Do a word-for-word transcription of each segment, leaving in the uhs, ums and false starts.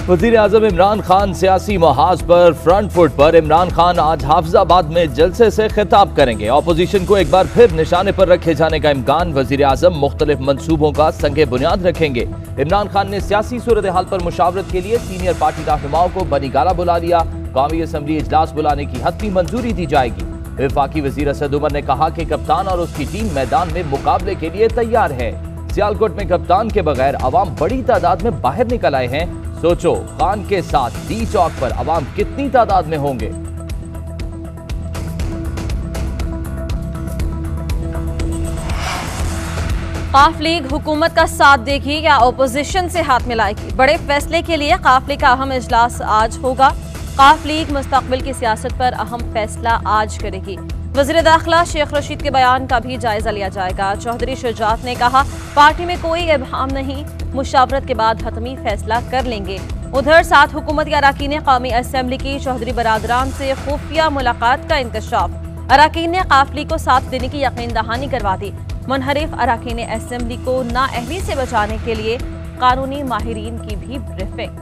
वज़ीर आज़म इमरान खान सियासी महाज पर फ्रंट फुट पर। इमरान खान आज हाफिजाबाद में जलसे से खिताब करेंगे। अपोजिशन को एक बार फिर निशाने पर रखे जाने का इम्कान। वज़ीर आज़म मुख्तलिफ मंसूबों का संगे बुनियाद रखेंगे। इमरान खान ने सियासी सूरत हाल पर मुशावरत के लिए सीनियर पार्टी रहनुमाओं को बनी गाला बुला लिया। कौमी असम्बली इजलास बुलाने की हतमी मंजूरी दी जाएगी। वफाकी वज़ीर असद उमर ने कहा कि कप्तान और उसकी टीम मैदान में मुकाबले के लिए तैयार है। सियालकोट में कप्तान के बगैर अवाम बड़ी तादाद में बाहर निकल आए हैं। सोचो खान के साथ डी चौक पर अवाम कितनी तादाद में होंगे। काफ लीग हुकूमत का साथ देगी या ओपोजिशन से हाथ मिलाएगी? बड़े फैसले के लिए काफ लीग का अहम इजलास आज होगा। काफ लीग मुस्तकबिल की सियासत पर अहम फैसला आज करेगी। वज़ीर दाखिला शेख रशीद के बयान का भी जायजा लिया जाएगा। चौधरी शुजात ने कहा पार्टी में कोई इबहाम नहीं, मुशावरत के बाद हतमी फैसला कर लेंगे। उधर साथ हुकूमत के अराकीन कौमी असम्बली की चौधरी बरादरान से खुफिया मुलाकात का इंकशाफ। अराकीन ने काफ लीग को साथ देने की यकीन दहानी करवा दी। मुनहरिफ अराकीन असम्बली को नाअहली से बचाने के लिए कानूनी माहिरीन की भी ब्रीफिंग।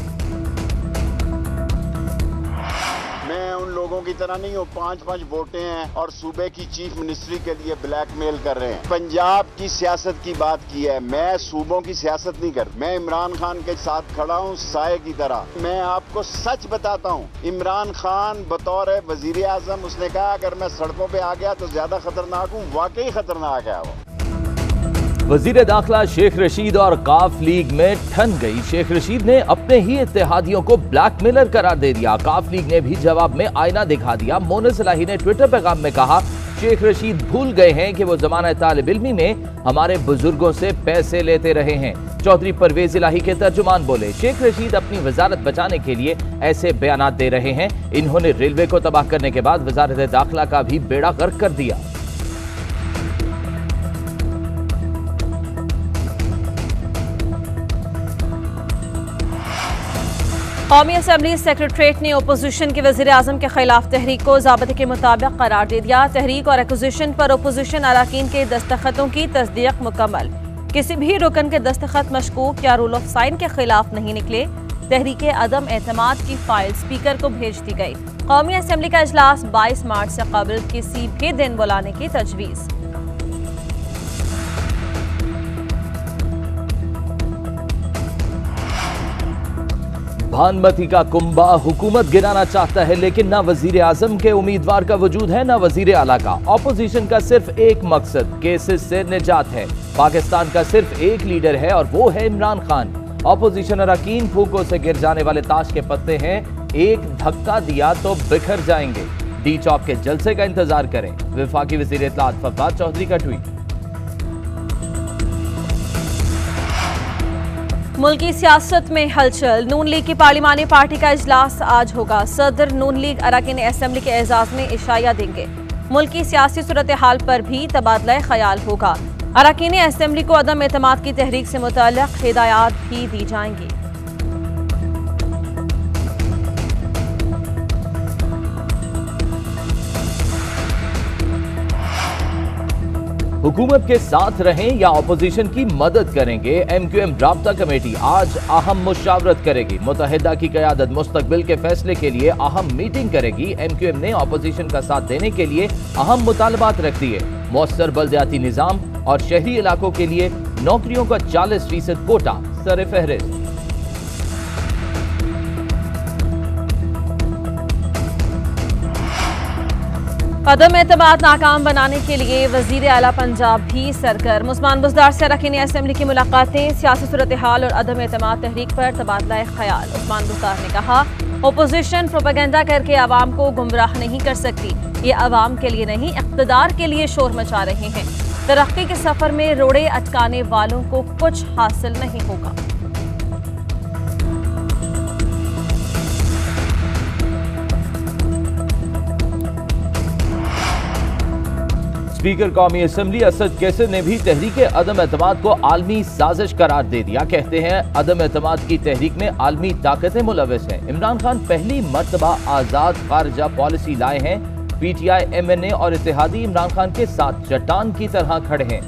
मैं उन लोगों की तरह नहीं हूँ, पांच पांच वोटें हैं और सूबे की चीफ मिनिस्ट्री के लिए ब्लैकमेल कर रहे हैं। पंजाब की सियासत की बात की है, मैं सूबों की सियासत नहीं कर। मैं इमरान खान के साथ खड़ा हूँ साये की तरह। मैं आपको सच बताता हूँ, इमरान खान बतौर वजीर आजम उसने कहा अगर मैं सड़कों पे आ गया तो ज्यादा खतरनाक हूँ। वाकई खतरनाक है वो। वज़ीर दाखिला शेख रशीद और काफ लीग में ठन गई। शेख रशीद ने अपने ही इत्तेहादियों को ब्लैकमेलर करार दे दिया। काफ लीग ने भी जवाब में आईना दिखा दिया। मोनिस इलाही ने ट्विटर पैगाम में कहा शेख रशीद भूल गए हैं कि वो जमाना तालिब इल्मी में हमारे बुजुर्गों से पैसे लेते रहे हैं। चौधरी परवेज इलाही के तर्जुमान बोले शेख रशीद अपनी वजारत बचाने के लिए ऐसे बयानात दे रहे हैं। इन्होंने रेलवे को तबाह करने के बाद वजारत दाखिला का भी बेड़ा गर्क कर दिया। कौमी असम्बली सेक्रेटरीट ने ओपोजिशन के वज़ीर आज़म के खिलाफ तहरीक को ज़ाबते के मुताबिक करार दे दिया। तहरीक और एक्विजिशन पर ओपोजिशन अराकीन के दस्तखतों की तस्दीक मुकम्मल। किसी भी रुकन के दस्तखत मशकूक या रूल ऑफ साइन के खिलाफ नहीं निकले। तहरीक अदम एतमाद की फाइल स्पीकर को भेज दी गई। कौमी असम्बली का इजलास बाईस मार्च से कबल किसी भी दिन बुलाने की तजवीज़। भानमती का कुंबा हुकूमत गिराना चाहता है, लेकिन ना वजीर आजम के उम्मीदवार का वजूद है ना वजीर आला का। ऑपोजिशन का सिर्फ एक मकसद केसेस से निजात है। पाकिस्तान का सिर्फ एक लीडर है और वो है इमरान खान। ऑपोजिशन अरकान फूकों से गिर जाने वाले ताश के पत्ते हैं, एक धक्का दिया तो बिखर जाएंगे। डी चौक के जलसे का इंतजार करें। वफाकी वजीर इत्तलात फवाद चौधरी का ट्वीट। मुल्की सियासत में हलचल। नून लीग की पार्लिमानी पार्टी का इजलास आज होगा। सदर नून लीग अरकान असम्बली के एजाज में इशाया देंगे। मुल्की सियासी सूरत हाल पर भी तबादला ख्याल होगा। अरकान असम्बली को अदम एतमाद की तहरीक से मुताल्लिक हिदायत भी दी जाएंगी। हुकूमत के साथ रहें या अपोजिशन की मदद करेंगे। एम क्यू एम राब्ता कमेटी आज अहम मुशावरत करेगी। मुत्तहिदा की क़यादत मुस्तकबिल के फैसले के लिए अहम मीटिंग करेगी। एम क्यू एम ने अपोजिशन का साथ देने के लिए अहम मुतालबात रख दिए। मौसर बल्दियाती निज़ाम और शहरी इलाकों के लिए नौकरियों का चालीस फीसद कोटा सर फहरिस्त। अदम एतमाद नाकाम बनाने के लिए वजीर आला पंजाब भी सरगर्म। उस्मान बुज़दार से अरकान असम्बली की मुलाकातें। सियासी सूरत हाल और अदम एतमाद तहरीक पर तबादला ख्याल। उस्मान बुज़दार ने कहा ओपोजिशन प्रोपेगेंडा करके आवाम को गुमराह नहीं कर सकती। ये आवाम के लिए नहीं, इक़्तिदार के लिए शोर मचा रहे हैं। तरक्की के सफर में रोड़े अटकाने वालों को कुछ हासिल नहीं होगा। स्पीकर कौमी असम्बली असद कैसर ने भी तहरीक अदम एतमाद को आलमी साजिश करार दे दिया। कहते हैं अदम एतमाद की तहरीक में आलमी ताकतें मुलविस हैं। इमरान खान पहली मर्तबा आजाद खारजा पॉलिसी लाए हैं। P T I, M N A और इत्तेहादी इमरान खान के साथ चट्टान की तरह खड़े हैं।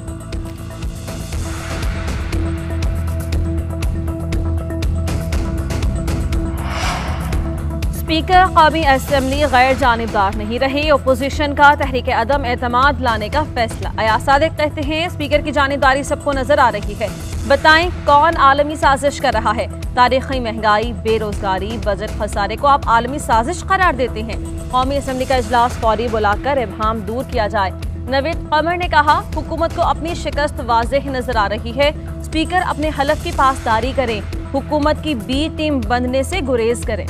स्पीकर कौमी असम्बली गैर जानिबदार नहीं रहे, ओपोजिशन का तहरीक अदम एतमाद लाने का फैसला। अयाज सादिक कहते हैं स्पीकर की जानिबदारी सबको नजर आ रही है, बताएं कौन आलमी साजिश कर रहा है। तारीखी महंगाई, बेरोजगारी, बजट खसारे को आप आलमी साजिश करार देते हैं। कौमी असम्बली का इजलास फौरी बुलाकर इबहाम दूर किया जाए। नवीद कमर ने कहा हुकूमत को अपनी शिकस्त वाज़ेह नजर आ रही है, स्पीकर अपने हलफ की पासदारी करें, हुकूमत की बी टीम बनने से गुरेज करें।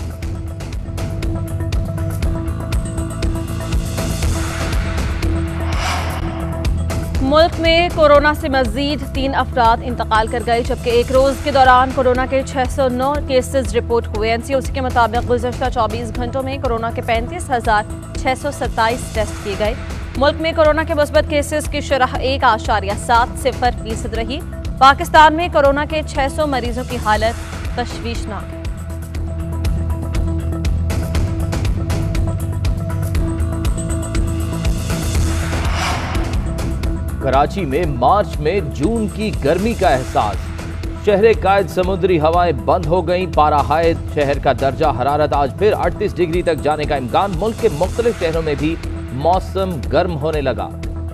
मुल्क में कोरोना से मजीद तीन अफराद इंतकाल कर गए, जबकि एक रोज के दौरान कोरोना के छह सौ नौ केसेस रिपोर्ट हुए। एनसीओसी के मुताबिक गुज़श्ता चौबीस घंटों में कोरोना के पैंतीस हजार छह सौ सत्ताईस टेस्ट किए गए। मुल्क में कोरोना के मुस्बत केसेस की शरह एक आशारिया सात सिफर फीसद रही। पाकिस्तान में कोरोना के छह सौ मरीजों की हालत तशवीशनाक है। कराची में मार्च में जून की गर्मी का एहसास, शहर कायद समुद्री हवाएं बंद हो गईं। पारा हायद शहर का दर्जा हरारत आज फिर अड़तीस डिग्री तक जाने का इम्कान। मुल्क के मुख्तलिफ शहरों में भी मौसम गर्म होने लगा।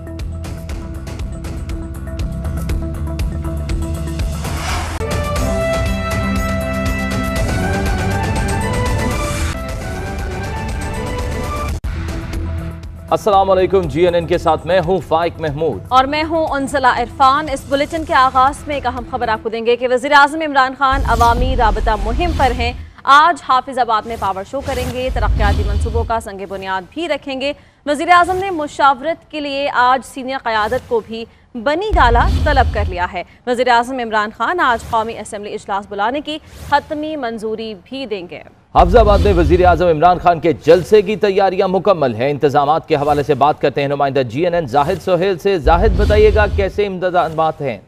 अस्सलाम वालेकुम, जीएनएन के साथ मैं हूं फाइक महमूद और मैं हूं उनसला इरफान। इस बुलेटिन के आगाज में एक अहम खबर आपको देंगे कि वज़ीर आज़म इमरान खान अवामी राबता मुहिम पर हैं। आज हाफिजाबाद में पावर शो करेंगे, तरक्याती मंसूबों का संग बुनियाद भी रखेंगे। वज़ीर आज़म ने मुशावरत के लिए आज सीनियर क़यादत को भी बनी गाला तलब कर लिया है। वज़ीर आज़म इमरान खान आज कौमी असम्बली इजलास बुलाने की हतमी मंजूरी भी देंगे। हाफिजाबाद में वज़ीर आज़म इमरान खान के जलसे की तैयारियां मुकम्मल हैं। इंतजामात के हवाले से बात करते हैं नुमाइंदा जीएनएन जाहिद सोहेल से। जाहिद, बताइएगा कैसे इंतजामात हैं?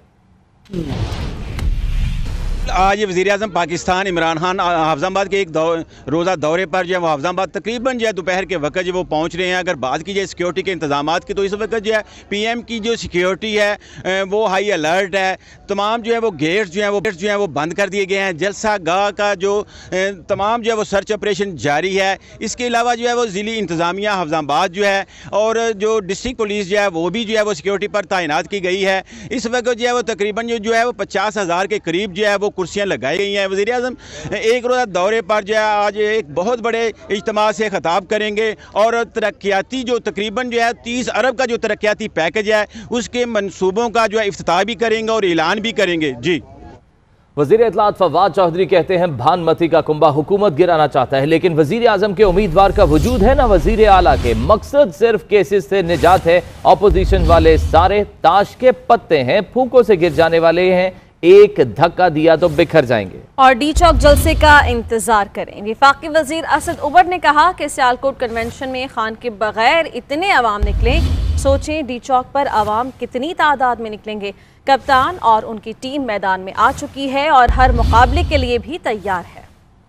आज वज़ीर आज़म पाकिस्तान इमरान खान हाफिजाबाद के एक दौ, रोज़ा दौरे पर जो है वो हाफिजाबाद तकरीबन जो है दोपहर के वक्त जो वो पहुँच रहे हैं। अगर बात की जाए सिक्योरिटी के इंतजामात की तो इस वक्त जो है पीएम की जो सिक्योरिटी है वो हाई अलर्ट है। तमाम जो है वो गेट्स जो है वो गेट्स जो है वो बंद कर दिए गए हैं। जलसा गाह का जो तमाम जो है वो सर्च ऑपरेशन जारी है। इसके अलावा जो है वो ज़िली इंतज़ामिया हाफिजाबाद जो है और जो डिस्ट्रिक्ट पुलिस जो है वो भी जो है वो सिक्योरिटी पर तैनात की गई है। इस वक्त जो है वो तकरीबन जो जो है वो पचास हज़ार के करीब जो है वो कुर्सियाँ लगाई गई हैं। वज़ीर आज़म एक रोज़ा दौरे पर जो है आज एक बहुत बड़े इज्तिमा से खिताब करेंगे और तरक्याती जो तकरीबन जो है तीस अरब का जो तरक्याती पैकेज है उसके मंसूबों का जो है इफ्तिताह भी करेंगे और ऐलान भी करेंगे। जी, वज़ीर इत्तलात फवाद चौधरी कहते हैं भानमती का कुंबा हुकूमत गिराना चाहता है, लेकिन वज़ीर आज़म के उम्मीदवार का वजूद है ना वज़ीर आला के। मकसद सिर्फ केसेस से निजात है। अपोजिशन वाले सारे ताश के पत्ते हैं, फूकों से गिर जाने वाले हैं, एक धक्का दिया तो बिखर जाएंगे। और डी चौक जलसे का इंतजार करें। वफाकी वजीर असद उबर ने कहा कि सियालकोट कन्वेंशन में खान के बगैर इतने अवाम निकले, सोचें डी चौक पर अवाम कितनी तादाद में निकलेंगे। कप्तान और उनकी टीम मैदान में आ चुकी है और हर मुकाबले के लिए भी तैयार है।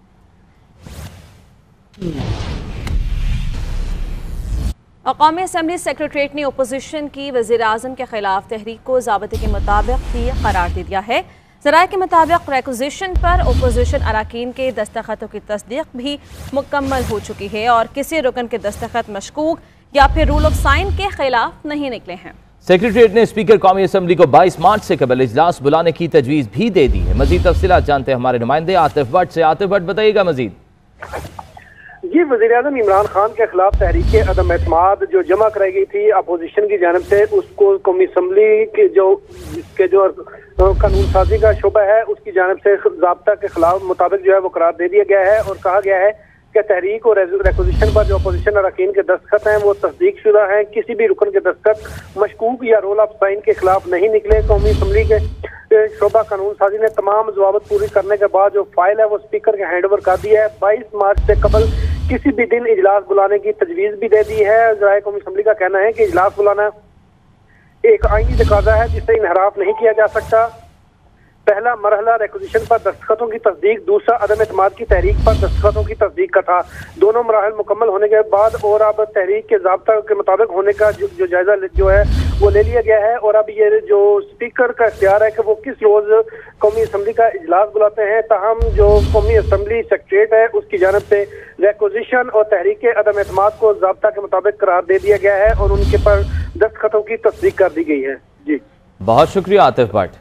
कौमी असम्बली सेक्रेटरीट ने ओपोजिशन की वज़ीर आज़म के खिलाफ तहरीक को ज़ाबते के मुताबिक ही करार दे दिया है। ज़राए के मुताबिक रेक्विजिशन पर ओपोजिशन अराकीन के दस्तखतों की तस्दीक भी मुकम्मल हो चुकी है और किसी रुकन के दस्तखत मशकूक या फिर रूल ऑफ साइन के खिलाफ नहीं निकले हैं। सेक्रेटरीट ने स्पीकर कौमी असम्बली को बाईस मार्च से कबल इजलास बुलाने की तजवीज़ भी दे दी है। मजीद तफसीलात जानते हैं हमारे नुमाइंदे आतिफ भट्ट से। आतिफ भट्ट, बताइएगा मजीद। जी, वज़ीर आज़म इमरान खान के खिलाफ तहरीक अदम एतमाद जो जमा कराई गई थी अपोजिशन की जानब से, उसको कौमी असम्बली के जो के जो कानून साजी का शुबा है उसकी जानब से ज़ाब्ता के खिलाफ मुताबिक जो है वो करार दे दिया गया है और कहा गया है कि तहरीक और रेक्विजिशन पर जो अपोजिशन अरकान के दस्तखत हैं वो तस्दीक शुदा हैं। किसी भी रुकन के दस्तखत मशकूक या रोल ऑफ साइन के खिलाफ नहीं निकले। कौमी असम्बली के शोबा कानून साजी ने तमाम जवाबत पूरी करने के बाद जो फाइल है वो स्पीकर के हैंड ओवर कर दिया है। बाईस मार्च से कबल किसी भी दिन इजलास बुलाने की तजवीज़ भी दे दी है। ज़राए कौमी असम्बली का कहना है कि इजलास बुलाना एक आईनी तकाजा है जिससे इनहराफ नहीं किया जा सकता। पहला मरहला रिक्विजिशन पर दस्तखतों की तस्दीक, दूसरा अदम एतमाद की तहरीक पर दस्तखतों की तस्दीक का था। दोनों मराहल मुकम्मल होने के बाद और अब तहरीक के ज़ाब्ता के मुताबिक होने का जो, जो जायजा जो है वो ले लिया गया है। और अब ये जो स्पीकर का इख्तियार है कि वो किस रोज कौमी असम्बली का इजलास बुलाते हैं। ताहम जो कौमी असम्बली सेक्रेटरीट है उसकी जानब से रिक्विजिशन और तहरीक के अदम एतमाद को ज़ाब्ता के मुताबिक करार दे दिया गया है और उनके पर दस्तखतों की तस्दीक कर दी गई है। जी बहुत शुक्रिया आतिफ भट्ट।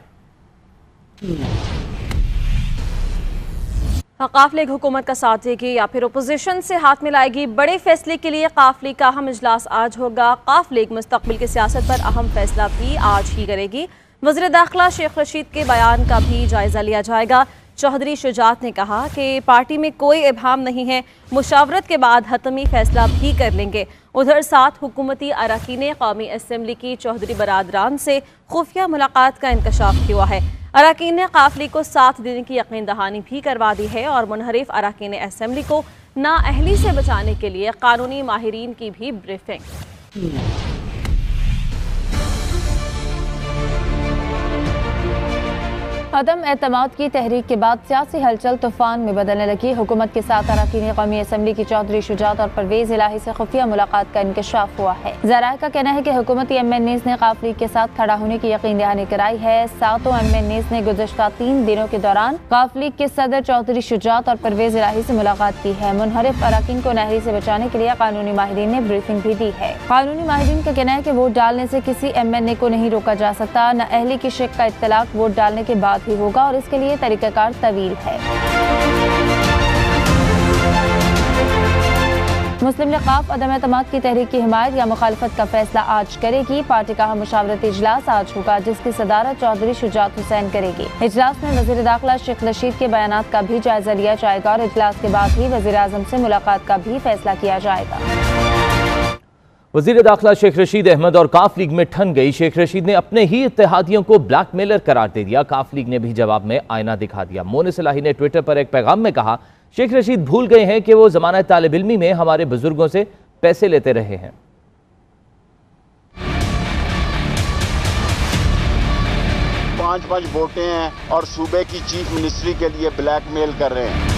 काफ लीग हुकूमत का साथ देगी या फिर अपोजिशन से हाथ मिलाएगी? बड़े फैसले के लिए काफ लीग का अहम इजलास आज होगा। काफ लीग मुस्तकबिल की सियासत पर अहम फैसला भी आज ही करेगी। वज़ीर दाखिला शेख रशीद के बयान का भी जायजा लिया जाएगा। चौधरी शुजात ने कहा कि पार्टी में कोई इबहम नहीं है, मुशावरत के बाद हतमी फैसला भी कर लेंगे। उधर साथ हुकूमती अरकान कौमी असम्बली की चौधरी बरादरान से खुफिया मुलाकात का इंकशाफ हुआ है। अरकान ने काफ लीग को साथ देने की यकीन दहानी भी करवा दी है और मुनहरिफ अरकान असम्बली को नाअहली से बचाने के लिए कानूनी माहिरीन की भी ब्रीफिंग। अदम एतमाद की तहरीक के बाद सियासी हलचल तूफान में बदलने लगी। हुकूमत के साथ अरकान कौमी असम्बली की चौधरी शुजात और परवेज इलाही से खुफिया मुलाकात का इंकशाफ हुआ है। ज़राए का कहना है कि हुकूमती एम एन एज़ ने काफ लीग के साथ खड़ा होने की यकीन दहानी कराई है। सातों एम एन एज़ ने गुज़श्ता तीन दिनों के दौरान काफ लीग के सदर चौधरी शुजात और परवेज इलाही से मुलाकात की है। मुनहरिफ अरकान को नाअहली से बचाने के लिए कानूनी माहिरीन ने ब्रीफिंग भी दी है। कानूनी माहिरीन का कहना है कि वोट डालने से किसी एम एन ए को नहीं रोका जा सकता। नाअहली की शिक का इत्तलाक वोट डालने के बाद ही होगा और इसके लिए तरीकाकार तवील है। मुस्लिम लीग काफ अदम एतमाद की तहरीक की हिमायत या मुखालफत का फैसला आज करेगी। पार्टी का मुशावरती इजलास आज होगा जिसकी सदारत चौधरी शुजात हुसैन करेगी। इजलास में वज़ीर दाखिला शेख रशीद के बयानात का भी जायजा लिया जाएगा और इजलास के बाद ही वज़ीर आज़म से मुलाकात का भी फैसला किया जाएगा। वज़ीर दाखिला शेख रशीद अहमद और काफ लीग में ठन गई। शेख रशीद ने अपने ही इत्तेहादियों को ब्लैकमेलर करार दे दिया। काफ लीग ने भी जवाब में आईना दिखा दिया। मोनिस इलाही ने ट्विटर पर एक पैगाम में कहा, शेख रशीद भूल गए हैं कि वो जमानत तालिब इल्मी में हमारे बुजुर्गों से पैसे लेते रहे हैं। पांच पांच वोटें हैं और सूबे की चीफ मिनिस्ट्री के लिए ब्लैकमेल कर रहे हैं।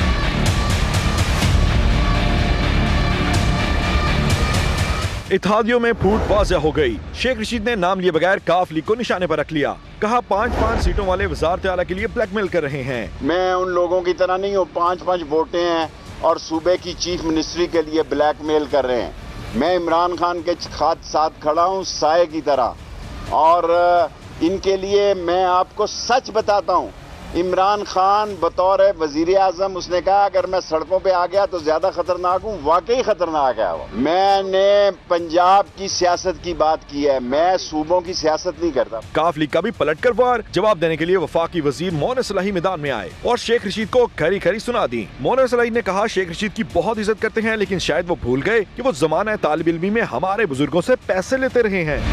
इत्तेहादियों में फूट वाज़ेह हो गई। शेख रशीद ने नाम लिए बगैर काफ लीग को निशाने पर रख लिया। कहा पांच पांच सीटों वाले वज़ारत आला के लिए ब्लैकमेल कर रहे हैं। मैं उन लोगों की तरह नहीं हूँ, पांच पांच वोटें हैं और सूबे की चीफ मिनिस्ट्री के लिए ब्लैकमेल कर रहे हैं। मैं इमरान खान के साथ खड़ा हूँ साए की तरह और इनके लिए मैं आपको सच बताता हूँ। इमरान खान बतौर वजीर आजम उसने कहा अगर मैं सड़कों पे आ गया तो ज्यादा खतरनाक हूँ, वाकई खतरनाक है वो। मैंने पंजाब की सियासत की बात की है, मैं सूबों की सियासत नहीं करता। काफ लीग का भी पलट कर वार जवाब देने के लिए वफाकी वजीर मोनिस इलाही मैदान में आए और शेख रशीद को खरी खरी सुना दी। मोनिस इलाही ने कहा शेख रशीद की बहुत इज्जत करते हैं लेकिन शायद वो भूल गए कि वो जमाना तालिब इल्मी में हमारे बुजुर्गों से पैसे लेते रहे हैं।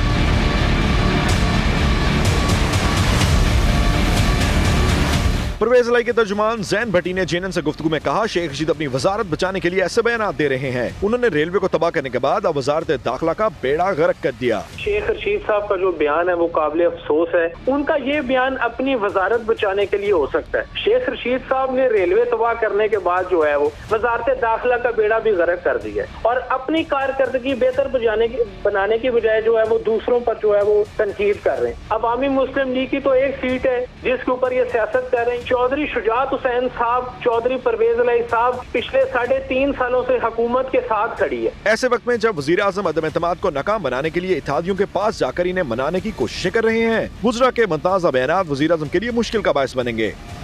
परवेज इलाही के तर्जुमान जैन भट्टी ने जेएनएन से गुफ्तगू में कहा शेख रशीद अपनी वजारत बचाने के लिए ऐसे बयान दे रहे हैं। उन्होंने रेलवे को तबाह करने के बाद अब वजारत दाखिला का बेड़ा गर्क कर दिया। शेख रशीद साहब का जो बयान है वो काबिल अफसोस है। उनका ये बयान अपनी वजारत बचाने के लिए हो सकता है। शेख रशीद साहब ने रेलवे तबाह करने के बाद जो है वो वजारत दाखिला का बेड़ा भी गर्क कर दिया है और अपनी कारकर्दगी बेहतर बजाने की बनाने की बजाय जो है वो दूसरों पर जो है वो तनकीद कर रहे हैं। अवामी मुस्लिम लीग की तो एक सीट है जिसके ऊपर ये सियासत कर रहे हैं। चौधरी शुजात हुसैन साहब, चौधरी परवेज इलाही साहब पिछले साढ़े तीन सालों से हुकूमत के साथ खड़ी है। ऐसे वक्त में जब वजीर आजम अदम एतमाद को नाकाम बनाने के लिए इत्तेहादियों के पास जाकर इन्हें मनाने की कोशिशें कर रहे हैं, गुजरा के मुमताज़ बयानात वजीर आजम के लिए मुश्किल का बायस बनेंगे।